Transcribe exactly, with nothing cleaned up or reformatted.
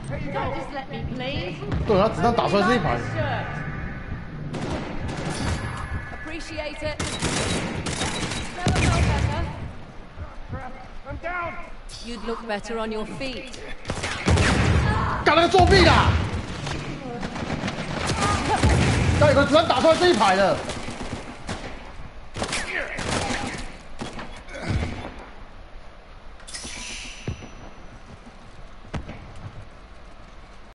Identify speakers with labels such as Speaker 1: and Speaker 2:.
Speaker 1: Don't just let me, please.
Speaker 2: 对，他子弹打出来这一排。
Speaker 1: Appreciate it. Never felt better.
Speaker 3: I'm down.
Speaker 1: You'd look better on your feet.
Speaker 2: 干那个作弊啦！刚有个子弹打出来这一排的。